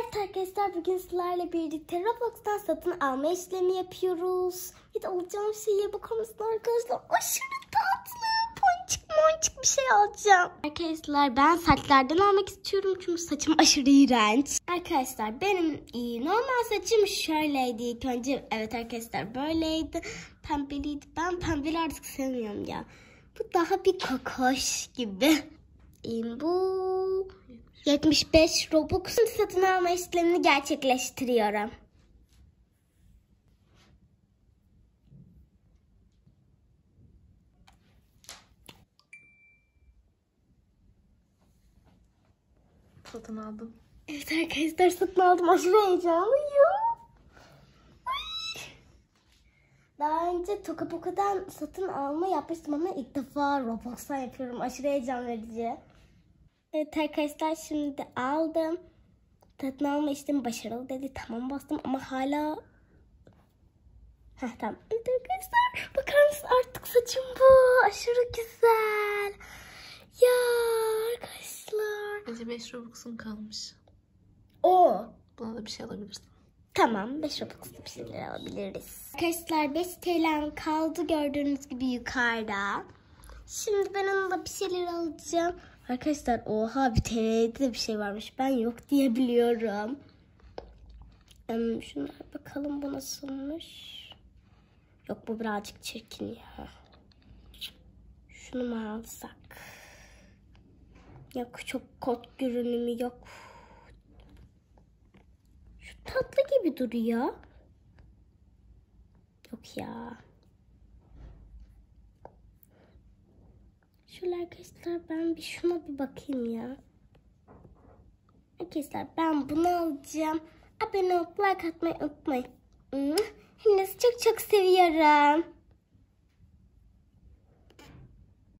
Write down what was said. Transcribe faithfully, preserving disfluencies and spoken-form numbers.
Evet arkadaşlar, bugün sizlerle birlikte Roblox'tan satın alma işlemi yapıyoruz. Bir de alacağım şeye bakar mısınız arkadaşlar? Aşırı tatlı, ponçik monçik bir şey alacağım. Arkadaşlar ben saçlardan almak istiyorum çünkü saçım aşırı iğrenç. Arkadaşlar benim iyi, normal saçım şöyleydi ilk önce. Evet arkadaşlar böyleydi. Pembeliydi. Ben pembeli artık sevmiyorum ya. Bu daha bir kokoş gibi. Bu yetmiş beş Robux. Şimdi satın alma işlemini gerçekleştiriyorum. Satın aldım. Evet arkadaşlar, satın aldım. Aşırı heyecanlıyım. Ay. Daha önce Tokapoka'dan satın alma yapmıştım ama ilk defa Roblox'tan yapıyorum. Aşırı heyecan verici. Evet arkadaşlar, şimdi aldım. Satın alma işlemi başarılı dedi. Tamam bastım ama hala... Heh tamam. Evet arkadaşlar, bakar mısın, artık saçım bu. Aşırı güzel. Ya arkadaşlar. Bence beş Robux'un kalmış. O. Buna da bir şey alabilirsin. Tamam, beş Robux'lu bir şeyler alabiliriz. Arkadaşlar beş T L'm kaldı gördüğünüz gibi yukarıda. Şimdi ben onunla bir şeyler alacağım. Arkadaşlar oha, bir T L'de de bir şey varmış. Ben yok diye biliyorum. Um, şunlara bakalım, bu nasılmış. Yok, bu birazcık çirkin ya. Şunu mu alsak? Yok, çok kot görünümü yok. Şu tatlı gibi duruyor. Yok ya. Şöyle arkadaşlar, ben bir şuna bir bakayım ya. Arkadaşlar ben bunu alacağım. Abone olup like atmayı unutmayın. Hepinizi çok çok seviyorum.